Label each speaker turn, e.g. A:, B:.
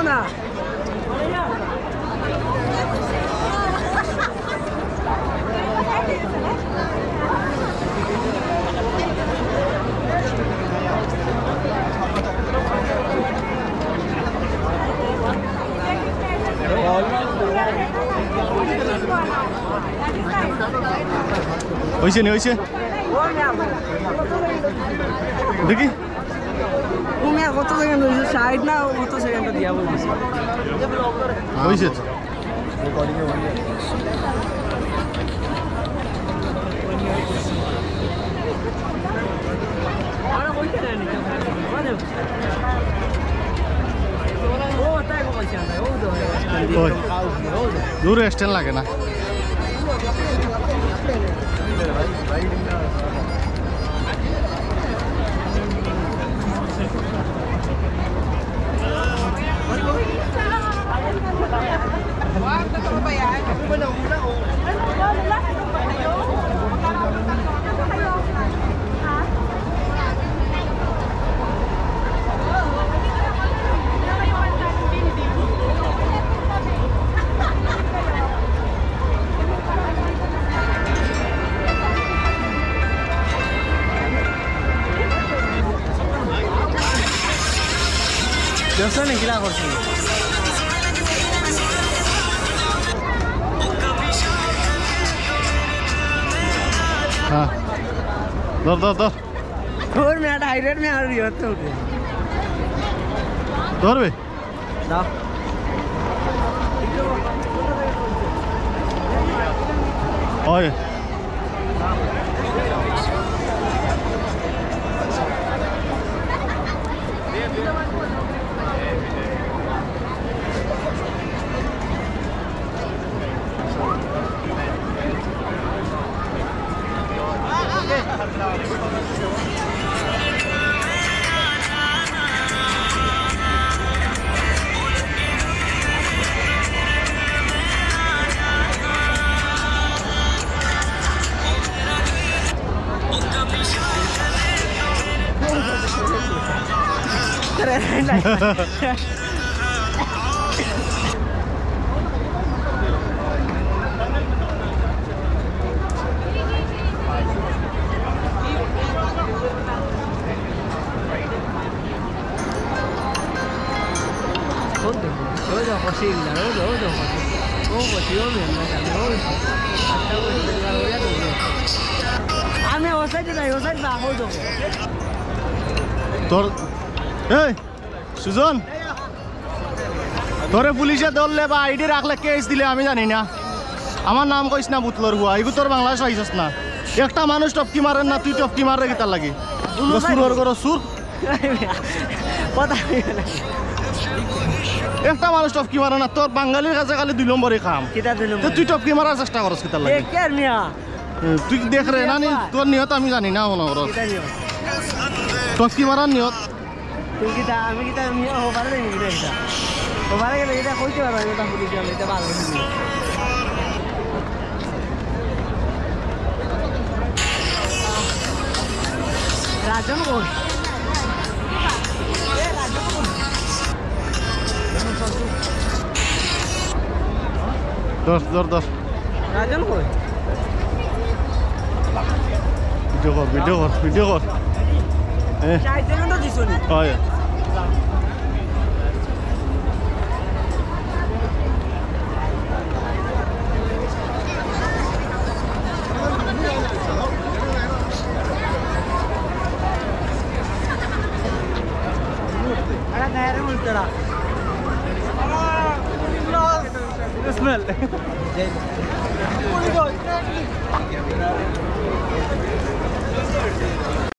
A: না
B: হয়েছে নি হয়েছে দেখি
A: তুমি আর কত সেকেন্ড হয়েছে 60 না কত সেকেন্ড দিয়া বলছিস
B: হয়েছে দূর স্ট্যান্ড লাগে না
A: দেখছো নি কিলা করছি
B: হ্যাঁ ধর ধর ধর
A: তোর মে ডাইরেক্ট মে আর রিয়ত উঠে
B: ধরবে
A: দাও
B: হয়
A: আমি ও সাইডে যাই ও সাইড না হই যাবো
B: তোর এই সুজন তোরে পুলিশে ধরলে বা আইডি রাখলে কেস দিলে আমি জানি না আমার নাম কইস না বুতলর হুয়া এগু তোর বাংলাদেশ আইসস না একটা মানুষ টপকি মারেন না তুই টপকি মারে কি তার লাগি সুর করো সুর
A: কথা
B: একটা মানুষ টপকি মারে না তোর বাঙালির কাছে খালি 2 নম্বরে খাম
A: কিটা দিলাম
B: তুই টপকি মারার চেষ্টা করস কি তার লাগি
A: এ কে মিয়া
B: তুই দেখ রে না তোর নিয়ত আমি জানি না মনে করস
A: কিটা নিও
B: টপকি মারার নিয়ত
A: তুই কিটা আমি কিটা মিয়া ও পারে নি কিটা ও পারে গেলে এটা কইতে পারো এটা পুলিশ আমি এটা ভালো রাজন কোন
B: দর
A: রাজন কই
B: ভিডিও কর
A: 60 সেকেন্ড দিছো নি
B: হয়
A: Ada kaya rin ultra. Smell.